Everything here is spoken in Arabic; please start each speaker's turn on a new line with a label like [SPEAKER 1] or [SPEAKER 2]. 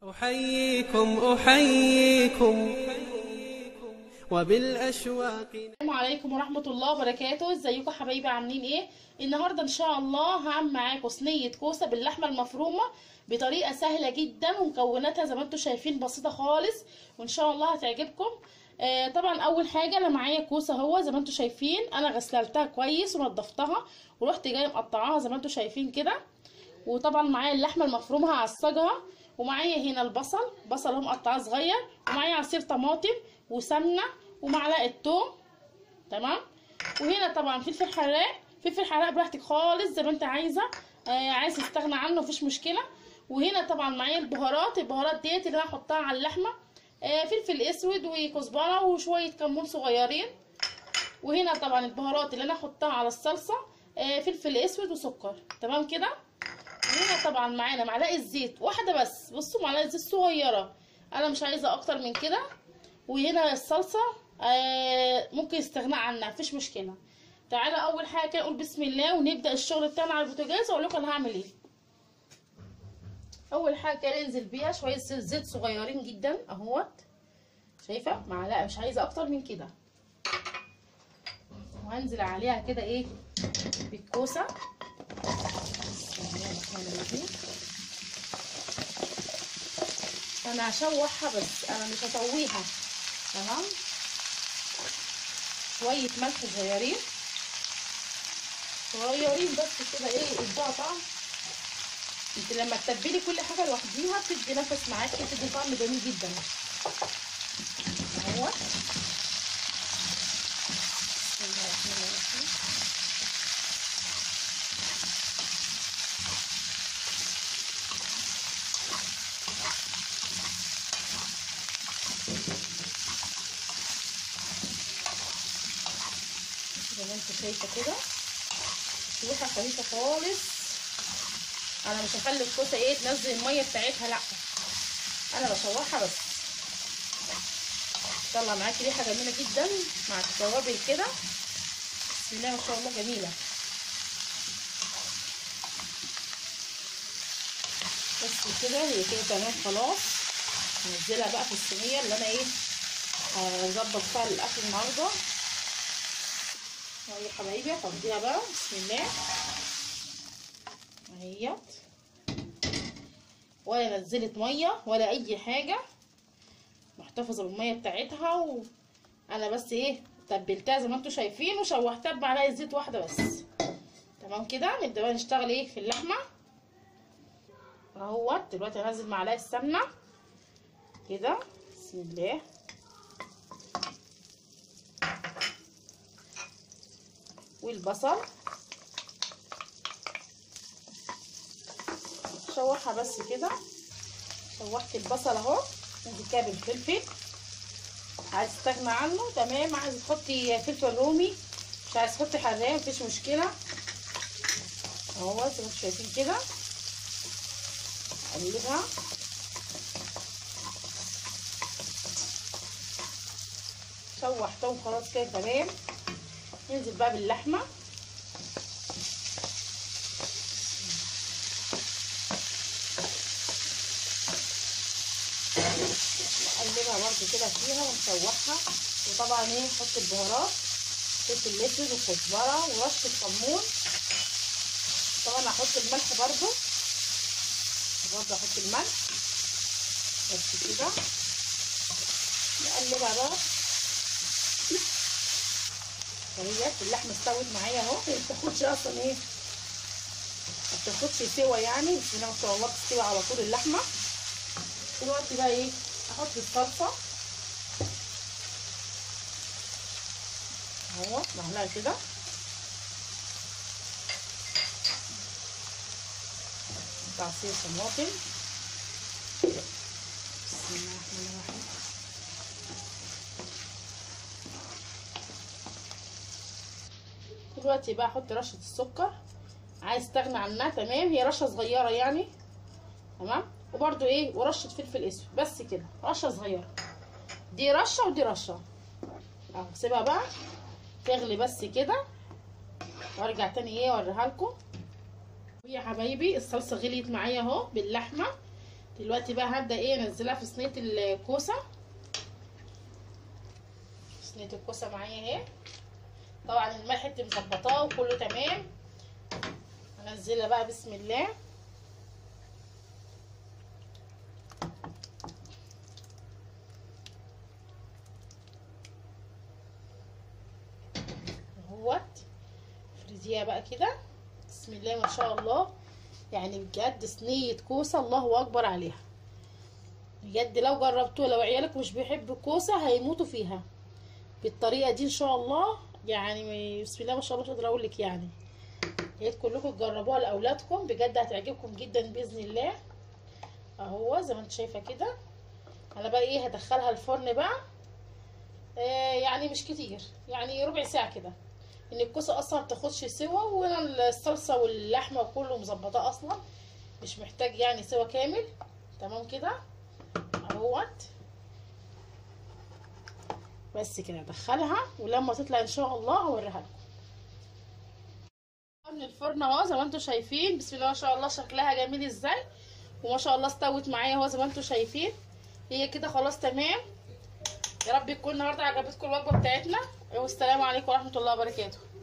[SPEAKER 1] أحييكم وبالأشواق.
[SPEAKER 2] السلام عليكم ورحمة الله وبركاته. ازيكم حبايبي، عاملين ايه؟ النهارده ان شاء الله هعمل معاكم صينية كوسة باللحمة المفرومة بطريقة سهلة جدا، ومكوناتها زي ما انتم شايفين بسيطة خالص، وان شاء الله هتعجبكم. طبعا اول حاجة انا معايا كوسة اهو زي ما انتم شايفين، انا غسلتها كويس ونضفتها ورحت جايه مقطعاها زي ما انتم شايفين كده. وطبعا معايا اللحمة المفرومة هعصجها، ومعايا هنا بصل اهو مقطعاه صغير، ومعايا عصير طماطم وسمنة ومعلقه توم. تمام. وهنا طبعا فلفل حراق براحتك خالص زي ما انت عايزه، عايز تستغنى عنه مفيش مشكله. وهنا طبعا معايا البهارات ديت اللي انا هحطها على اللحمه، فلفل اسود وكزبره وشويه كمون صغيرين. وهنا طبعا البهارات اللي انا هحطها على الصلصه، فلفل اسود وسكر. تمام كده. وهنا طبعا معانا معلقه زيت واحده بس، بصوا معلقه زيت صغيره، انا مش عايزه اكتر من كده. وهنا الصلصه ممكن استغناء عنها مفيش مشكله. تعالى اول حاجه كده نقول بسم الله ونبدا الشغل بتاعنا على البوتاجاز، واقول لكم انا هعمل ايه. اول حاجه كده ننزل بيها شويه زيت صغيرين جدا اهوت، شايفه؟ معلقه، مش عايزه اكتر من كده. وهنزل عليها كده ايه بالكوسه. بسم الله الرحمن الرحيم. انا هشوحها بس انا مش هسويها. تمام. شويه ملح صغيرين بس كده، ايه ادوها طعم. انت لما تتبلي كل حاجه لوحديها بتدي نفس معاكي، بتدي طعم جميل جدا اهو. بسم الله الرحمن الرحيم. زي ما انت شايفه كده تشويحه خفيفه خالص. انا مش هخلي الكوسه ايه تنزل الميه بتاعتها، لا انا بشوحها بس. طلع معاكي ريحه جميله جدا مع التوابل كده، بسم الله ما شاء الله جميله. بس كده هي كده تمام خلاص. هنزلها بقى في الصينيه اللي انا ايه هظبط فيها الاكل النهارده. اهي يا حبايبي هفضيها بقى بسم الله اهيت، ولا نزلت ميه ولا اي حاجه، محتفظه بالميه بتاعتها. وانا بس ايه تبلتها زي ما انتم شايفين وشوحتها بمعلقه زيت واحده بس. تمام كده. نبدا بقى نشتغل ايه في اللحمه اهوت. دلوقتي هنزل معلقه سمنه كده بسم الله، والبصل شوحها بس كده. شوحت البصل اهو. ننزل كده بالفلفل، عايز تستغنى عنه تمام، عايز تحطي فلفل رومي، مش عايز تحطي حراق مفيش مشكله اهو زي ما انتم شايفين كده. اقلبها شوحتهم خلاص كده تمام. ننزل بقى باللحمه نقلبها برده كده فيها ونشوحها. وطبعا ايه نحط البهارات، فلفل اسود وكزبره ورشه كمون. طبعا هحط الملح برده احط الملح بس كده. نقلبها بقى اهي. اللحمه استوت معايا اهو، ما بتاخدش اصلا ايه، ما بتاخدش سوا يعني، بسم الله ما شاء الله بتستوي على طول اللحمه. دلوقتي بقى ايه احط الصلصه اهو معلقه كده، عصير طماطم بسم الله الرحمن الرحيم. دلوقتي بقى احط رشه السكر، عايز استغنى عنها تمام، هي رشه صغيره يعني تمام. وبرده ايه ورشه فلفل اسود بس كده، رشه صغيره، دي رشه ودي رشه اهو. سيبها بقى تغلي بس كده وارجع تاني ايه اوريها لكم. يا حبايبي الصلصه غليت معايا اهو باللحمه دلوقتي بقى هبدا انزلها في صينيه الكوسه. صينيه الكوسه معايا اهي، طبعا الملح انت مظبطاه وكله تمام. هنزلها بقى بسم الله. اهوت افرديها بقى كده بسم الله ما شاء الله. يعني بجد صينيه كوسه الله اكبر عليها بجد. لو جربتوها، لو عيالك مش بيحبوا الكوسه هيموتوا فيها بالطريقه دي ان شاء الله. يعني بسم الله ما شاء الله مش قادره اقول لك. يعني يا ريت كلكم تجربوها لاولادكم بجد هتعجبكم جدا باذن الله. اهو زي ما انت شايفه كده. انا بقى ايه هدخلها الفرن بقى. يعني مش كتير، يعني ربع ساعه كده، ان الكوسه اصلا ما بتاخدش سوا، وانا الصلصه واللحمه وكله مظبطاه اصلا، مش محتاج يعني سوا كامل. تمام كده اهوت. بس كده ادخلها، ولما تطلع ان شاء الله هوريها لكم من الفرن اهو. زي ما انتم شايفين بسم الله ما شاء الله شكلها جميل ازاي، وما شاء الله استوت معايا اهو. زي ما انتم شايفين هي كده خلاص تمام. يا رب تكون النهارده عجبتكم الوجبه بتاعتنا، والسلام عليكم ورحمه الله وبركاته.